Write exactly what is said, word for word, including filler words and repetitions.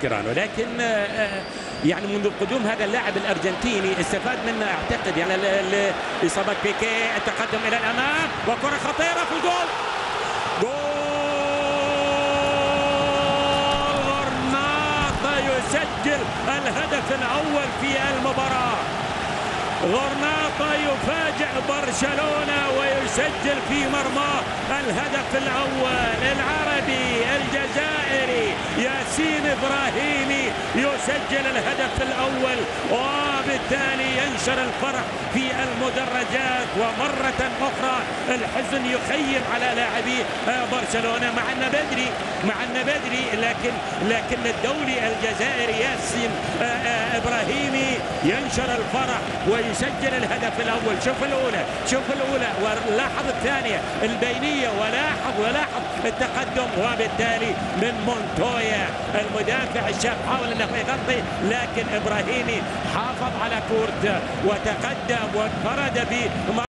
كيرانو، لكن يعني منذ قدوم هذا اللاعب الارجنتيني استفاد منه اعتقد يعني اصابه بيكي. التقدم الى الامام وكره خطيره في الجول. جول غرناطة يسجل الهدف الاول في المباراه. غرناطة يفاجئ برشلونة ويسجل في مرماه الهدف الأول. العربي الجزائري ياسين إبراهيمي يسجل الهدف الأول، وبالتالي ينشر الفرح في المدرجات. ومرة أخرى الحزن يخيم على لاعبي برشلونة مع أنه بدري مع أنه بدري لكن لكن الدولي الجزائري ياسين إبراهيمي ينشر الفرح ويسجل الهدف الأول. شوف الأولى شوف الأولى ولاحظ الثانية البينية، ولاحظ ولاحظ التقدم. وبالتالي من مونتويا المدافع الشاب حاول أنه يغطي، لكن إبراهيمي حافظ على كورته وتقدم وانفرد ب